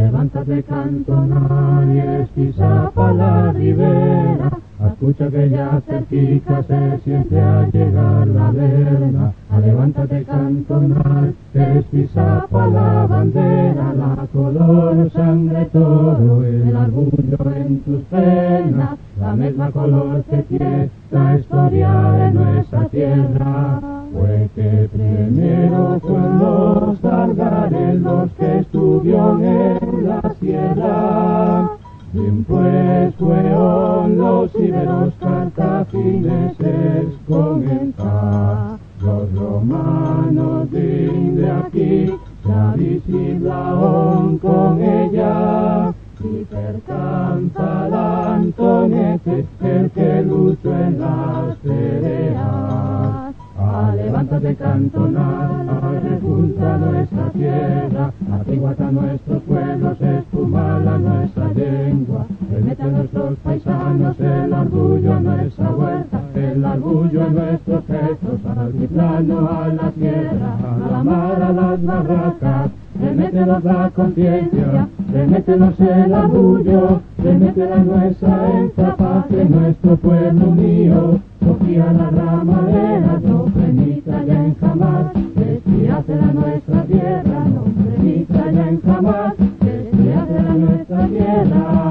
Levántate cantonal y pisa pa' la ribera, escucha que ya cerquita se siente al llegar la verna. Levántate cantonal, pisa pa' la bandera, la color sangre todo, el orgullo en tus penas, la misma color que tiene la historia de nuestra tierra. Fue que primero fueron los Targares los que estuvieron en la sierra, después fueron los íberos cartagineses con el K. Los romanos de aquí ya visiblaron con ella, y percanza la Antonete el que luchó en las peleas. Levántate cantonal, rejunta nuestra tierra, atiguata nuestros pueblos, espumala nuestra lengua, remete a nuestros paisanos el orgullo a nuestra huerta, el orgullo a nuestros gestos, al altiplano, a la tierra, a la mar, a las barracas, remétenos la conciencia, remétenos el orgullo, remétela nuestra hecha patria, nuestro pueblo mío, cogía la ramadera, no permita ya en jamás, despiádela nuestra tierra, no permita ya en jamás, despiádela nuestra tierra.